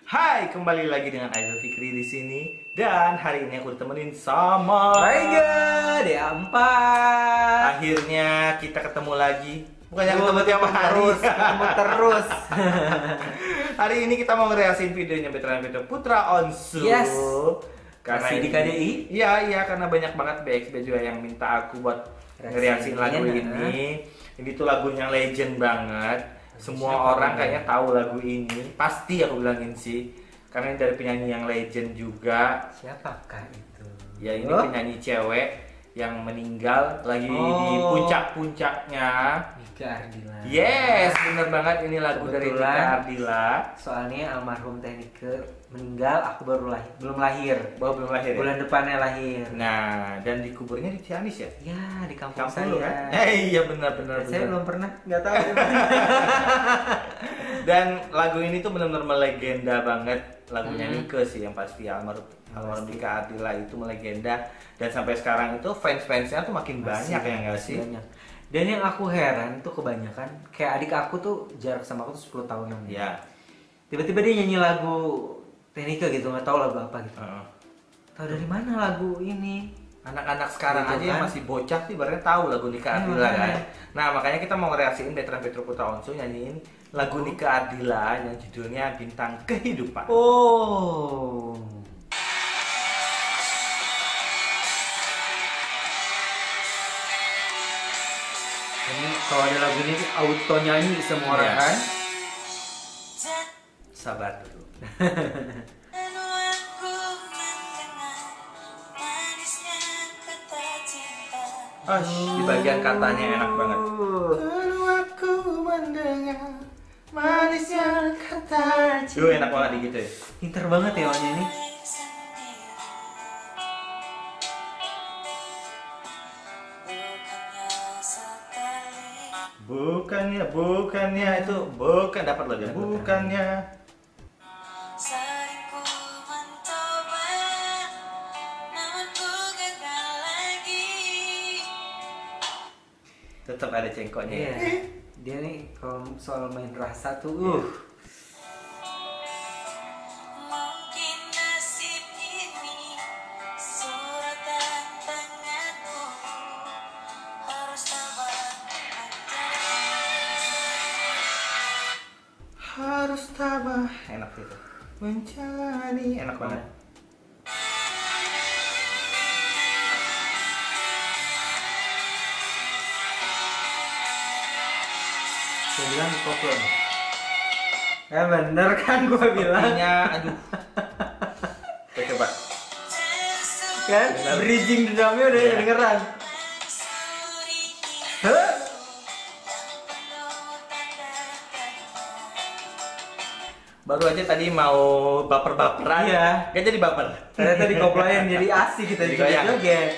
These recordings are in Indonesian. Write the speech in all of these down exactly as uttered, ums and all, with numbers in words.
Hai, kembali lagi dengan Aizul Fikri di sini dan hari ini aku ditemenin sama Raiga D empat. Akhirnya kita ketemu lagi. Bukannya Ketemu ketemu tiap hari. terus, ketemu terus. Hari ini kita mau ngereasin videonya Veteran Veteran Putra Onsu. Yes. Karena Masih di ini- K D I? Iya, iya karena banyak banget B X B juga yang minta aku buat ngereasin Reaksiin lagu ya, ini. Ini tuh lagunya legend banget. Semua Siapa orang namanya? kayaknya tahu lagu ini. Pasti aku bilangin sih. Karena ini dari penyanyi yang legend juga. Siapakah itu? Ya ini Oh, penyanyi cewek yang meninggal lagi di Oh. puncak-puncaknya. Nika Ardila. Yes, bener banget ini lagu dari Kebetulan. Nika Ardila. Soalnya almarhum Teh Nike meninggal, aku baru lahir, belum lahir. Bahwa belum lahir ya? Bulan depannya lahir. Nah, dan dikuburnya di Ciamis ya? Ya, di kampung, Kampung saya. lu kan? Eh iya benar-benar. Saya belum pernah, nggak tahu. Dan lagu ini tuh benar-benar melegenda banget. Lagunya Hmm. Nike sih yang pasti almarhum almarhum Pasti. Nika Ardila itu melegenda. Dan sampai sekarang itu fans-fansnya tuh makin Masih banyak ya nggak sih? banyak. Dan yang aku heran tuh kebanyakan kayak adik aku tuh jarak sama aku tuh sepuluh tahunan. Ya. Tiba-tiba dia nyanyi lagu Tenika gitu, nggak tahu lagu apa gitu. Heeh. Tahu dari mana lagu ini? Anak-anak sekarang Gitu aja yang kan? masih bocah sih barunya tahu lagu Nika Iya, Ardila kan. makanya. Nah makanya kita mau ngereaksiin Veteran Veteran Putra Onsu nyanyiin lagu Nika Ardila yang judulnya Bintang Kehidupan. Oh. Ini kalau ada lagu ini auto nyanyi semua orang Iya. kan? Sabar dulu. Ah, di bagian katanya enak banget. Lalu aku mendengar manisnya kata cinta. Duh enak banget di gitu ya. Pinter banget ya awalnya ini. Bukannya, bukannya itu bukan dapat loh dia. Bukannya. Tetap ada cengkoknya. Iya. Ya. Dia nih kalau soal main rasa tuh, uh. Harus tabah. Enak gitu. Mencari enak banget. Saya bilang koplo nih. Eh bener kan gua bilang. Artinya, aduh. Oke, coba. Kan Bener. bridging drumnya udah Iya. kedengeran. Hah? Baru aja tadi mau baper-baperan. Iya. Gak jadi baper. Ternyata di koploin jadi asik kita Jadi juga goyang. joget.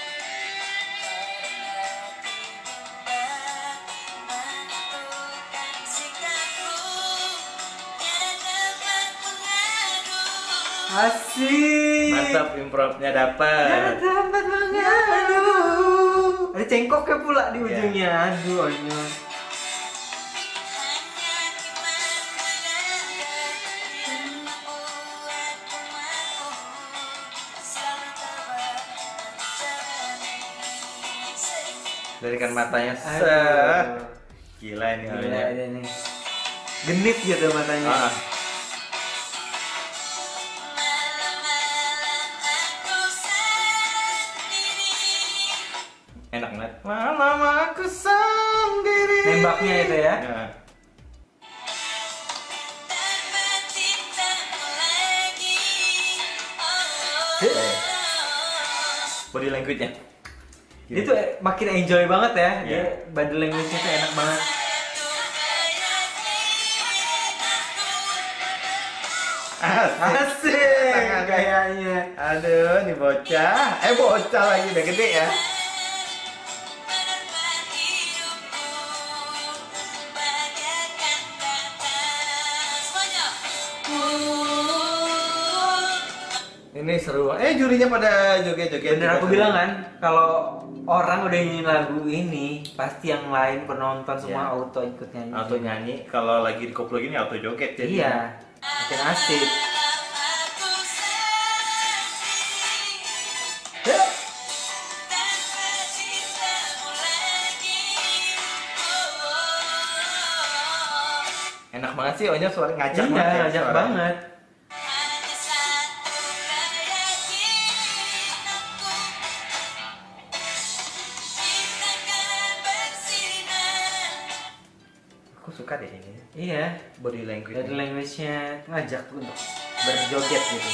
Asik. Mantap improvnya dapat. Gak dapat mengadu. Ada cengkoknya pula di Iya. ujungnya. Aduh, aduh. Dari kan matanya se Aduh. gila ini Gila orangnya. dia nih. Genit gitu matanya. Ah, enak banget. Malam aku sendiri. Nembaknya itu ya. Ya. Eh, body language-nya. Dia tuh eh, makin enjoy banget ya. Dia Iya. body language-nya tuh enak banget. Asik. Asik Tangan. kayaknya. Aduh, nih bocah. Eh bocah lagi udah gede ya. Ini seru. Eh jurinya pada joget-joget. Bener juga aku seru. bilang kan, kalau orang udah nyanyi lagu ini, pasti yang lain penonton semua Iya. auto ikut nyanyi. Auto nyanyi. Kalau lagi di koplo gini auto joget jadi. Iya. makin asik. Enak banget sih Onyo, suara ngajak Iya, banget ya, ngajak suaranya. banget. Aku suka deh ini. Iya, Body language. body language-nya ngajak untuk berjoget gitu.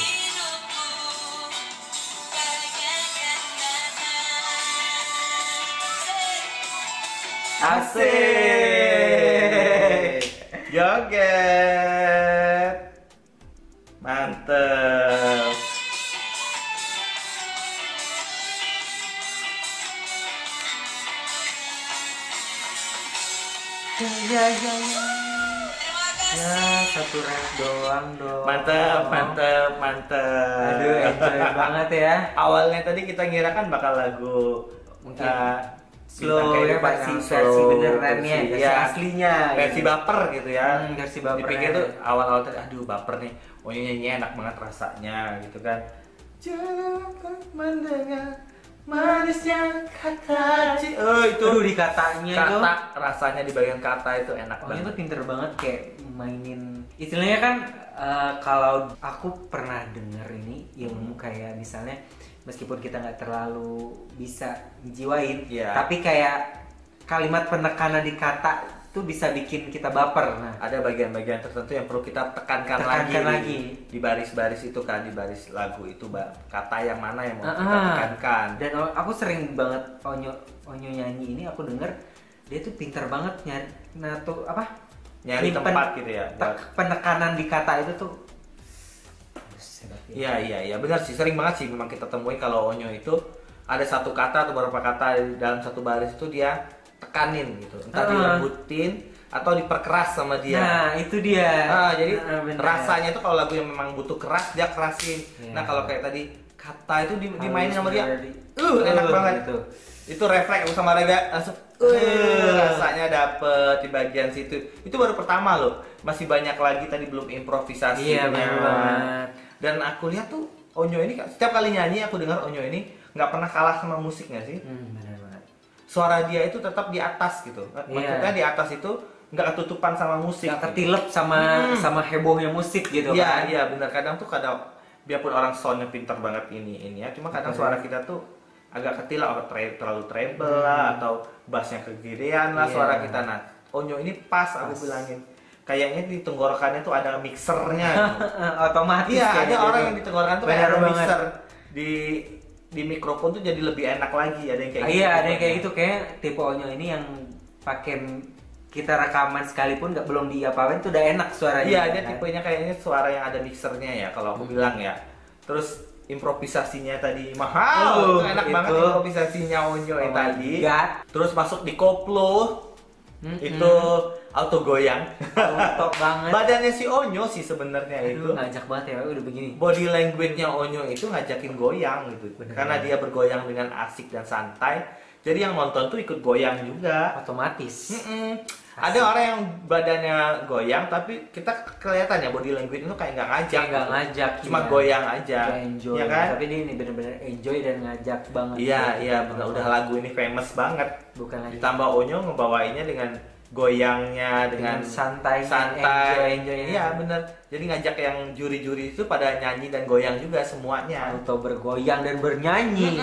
Asik. Joget. Mantep. Ya, ya, ya, ya. Ya, satu rap doang dong. Mantep, mantep, mantep. Aduh, enjoy banget ya. Awalnya tadi kita ngira kan bakal lagu Mungkin uh, slow bintang ya, kehidupan versi yang versi slow, benerannya, versi- versi ya, aslinya. versi gitu. baper gitu ya. Hmm, versi bapernya. Dipikir tuh awal-awal tadi, aduh baper nih. Oh nyanyi enak banget rasanya gitu kan. Jangan mendengar manisnya kata ci- Oh itu Aduh, di katanya itu. kata, rasanya di bagian kata itu enak Oh, itu banget. pinter banget kayak mainin. Istilahnya kan eh, kalau aku pernah denger ini ilmu kayak misalnya meskipun kita nggak terlalu bisa jiwain, Iya. tapi kayak kalimat penekanan di kata tuh bisa bikin kita baper. Nah, Ada bagian-bagian tertentu yang perlu kita tekankan, Tekankan lagi, lagi. di baris-baris itu kan, di baris lagu itu ba- kata yang mana yang mau kita Ah, tekankan. Dan o- aku sering banget Onyo Onyo nyanyi ini aku denger dia tuh pinter banget nyari nah tuh apa Nyari nyimpen tempat gitu ya, tek- buat- penekanan di kata itu tuh hebat ya. Iya iya iya benar sih, sering banget sih memang kita temuin kalau Onyo itu ada satu kata atau beberapa kata di dalam satu baris itu dia tekanin gitu, entah Ah. dilembutin atau diperkeras sama dia. Nah itu dia. Ah, jadi Ah, bener. rasanya tuh kalau lagu yang memang butuh keras dia kerasin. Iya. Nah kalau kayak tadi kata itu di, Halus dimainin sama dia, dari- uh enak Uh, banget. gitu. Itu refleks aku sama Rega langsung, uh, rasanya dapet di bagian situ. Itu baru pertama loh, masih banyak lagi tadi belum improvisasinya. Iya benar banget. Dan aku lihat tuh Onyo ini setiap kali nyanyi aku dengar Onyo ini nggak pernah kalah sama musiknya sih. Hmm, benar banget. Suara dia itu tetap di atas gitu. Maksudnya Iya. di atas itu nggak ketutupan sama musik. Gak ketilep sama Hmm. sama hebohnya musik gitu Iya kan. iya benar, kadang tuh kadang biarpun orang soundnya pinter banget ini ini ya, cuma kadang Betul. suara kita tuh agak ketil atau tre- terlalu treble lah atau bassnya kegedean lah Iya. suara kita. Nah Onyo ini pas, aku Pas. bilangin kayaknya di tenggorokannya tuh ada mixernya gitu. Otomatis Iya kayak ada gitu. orang yang di tenggorokan tuh kayak Benar ada banget. mixer di di mikrofon tuh jadi lebih enak lagi, ada yang kayak Ah, gitu. iya ada yang kayak gitu kayak tipe Onyo ini yang pakai kita rekaman sekalipun nggak belum diapain tuh udah enak suaranya. Iya, dia kan? tipenya kayaknya suara yang ada mixernya ya kalau aku bilang ya. Terus improvisasinya tadi mahal, Oh, itu enak itu. banget improvisasinya Onyo yang Oh my tadi. God. Terus masuk di koplo, Mm-mm. itu auto goyang. Auto banget. Badannya si Onyo sih sebenarnya itu. Aduh, ngajak banget ya udah begini. Body language-nya Onyo itu ngajakin goyang gitu. Bener. Karena dia bergoyang dengan asik dan santai. Jadi yang nonton tuh ikut goyang juga. Otomatis. Mm-mm. Ada orang yang badannya goyang tapi kita kelihatan ya body language itu kayak nggak ngajak, Kayak nggak gitu. ngajak, cuma iya. goyang aja, Kayak enjoy. ya kan? Tapi ini, ini bener-bener enjoy dan ngajak banget. Iya Gitu. iya benar, udah lagu ini famous banget. Bukan lagi Ditambah Onyo ngebawainnya dengan goyangnya dengan, Dengan santai, santai, enjoy, enjoy. Iya bener. Jadi ngajak yang juri-juri itu pada nyanyi dan goyang juga semuanya. auto bergoyang dan bernyanyi.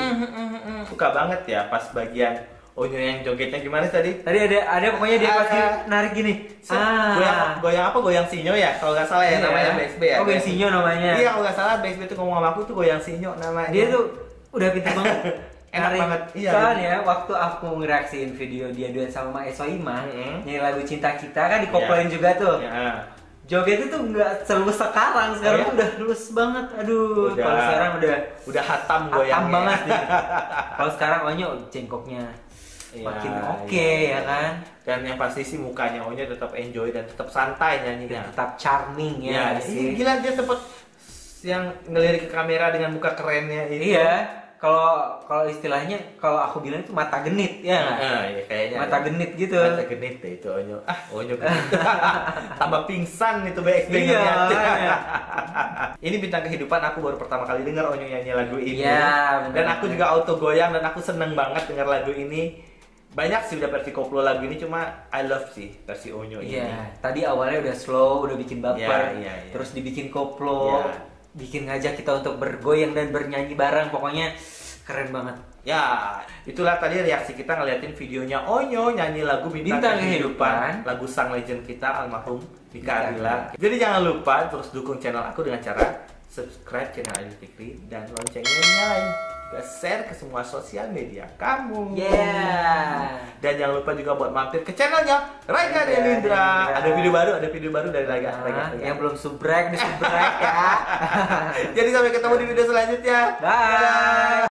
Suka banget ya pas bagian Onyo yang jogetnya gimana tadi? Tadi ada ada pokoknya dia Ada. pasti narik gini. Ah. Goyang, goyang apa? Goyang sinyo ya? Kalau nggak salah ya Iya. namanya B S B ya. Oh, goyang sinyo namanya. Iya kalau nggak salah B S B tuh ngomong sama aku tuh goyang sinyo namanya. Dia tuh udah pintar banget. Enak Narik. banget, iya. Soalnya waktu aku ngereaksiin video dia duet sama Ma Esoima, Mm-hmm. nyanyi lagu Cinta Kita kan dikoplin Iya. juga tuh. Ya. Jogetnya tuh nggak selus sekarang, sekarang Oh, tuh ya? udah lulus banget. Aduh, Udah. kalau sekarang udah Udah hatam hatam goyangnya. banget nih. Kalau sekarang Onyo jengkoknya Iya, makin oke iya, ya kan. Dan yang pasti sih mukanya Onyo tetap enjoy dan tetap santai Dan nyanyinya. tetap charming ya, Iya, sih. gila dia tempat yang ngelirik ke kamera dengan muka kerennya itu. Iya. kalau kalau istilahnya kalau aku bilang itu mata genit ya nggak? Nah, ya kayaknya Mata ada. genit gitu. Mata genit deh itu Onyo. Ah, Onyo genit. Tambah pingsan itu B X B Iya, ngeliatnya. Ini bintang kehidupan aku baru pertama kali dengar Onyo nyanyi lagu ini. Iya, benar. Dan aku juga auto goyang dan aku seneng banget dengar lagu ini. Banyak sih udah versi koplo lagu ini, cuma I love sih versi Onyo ini. Iya, tadi awalnya udah slow, udah bikin baper, Iya, iya, iya. terus dibikin koplo, Iya. bikin ngajak kita untuk bergoyang dan bernyanyi bareng, pokoknya keren banget. Ya, itulah tadi reaksi kita ngeliatin videonya Onyo nyanyi lagu Bintang, Bintang Kehidupan, Kehidupan. lagu sang legend kita almarhum Dika Dika Ardila. Jadi jangan lupa terus dukung channel aku dengan cara subscribe channel Adil Fikri dan loncengnya nyalain. Juga share ke semua sosial media kamu. Yeah. Dan jangan lupa juga buat mampir ke channelnya Raiga Raiga Delindra. Delindra. Ada video baru, ada video baru dari Raiga. Nah, Raiga, Raiga. yang belum subrek, di subrek ya. Jadi sampai ketemu di video selanjutnya. Bye.